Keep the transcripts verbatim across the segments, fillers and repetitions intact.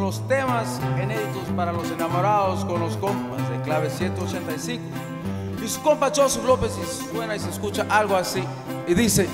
los temas inéditos para los enamorados con los compas de clave ciento ochenta y cinco. Y su compa Joseph López, y suena y se escucha algo así, y dice: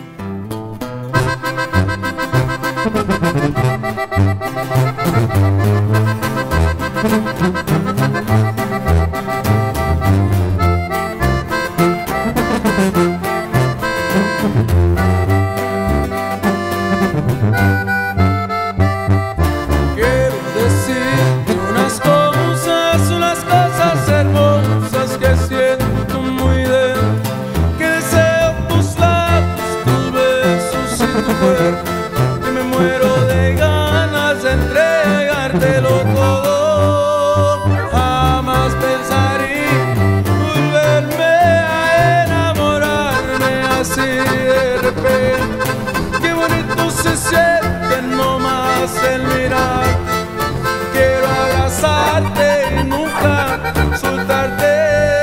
quiero decirte unas cosas, unas cosas hermosas que siento muy dentro, que deseo tus labios, tus besos y tu cuerpo, que me muero de ganas de entregártelo todo. Jamás pensaría volverme a enamorarme así de repente. Qué bonito se siente nomás el mirar. Quiero abrazarte y nunca soltarte.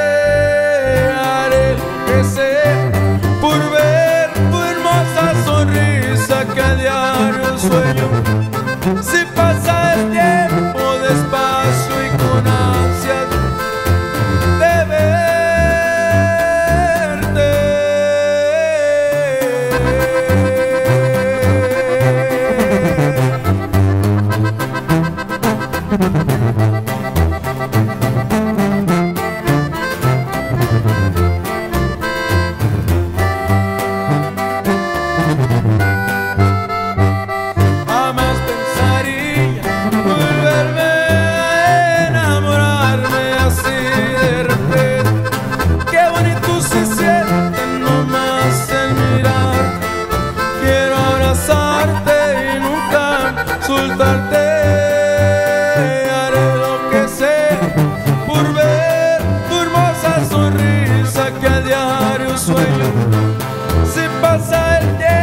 Haré lo que sea por ver tu hermosa sonrisa que a diario sueño. Si pasa el tiempo despacio y con ansias de verte. Jamás pensaría volverme a enamorarme así de repente. Qué bonito se siente nomás el mirar. Quiero abrazarte y nunca soltarte. Haré lo que sea por ver tu hermosa sonrisa que a diario sueño. Si pasa el tiempo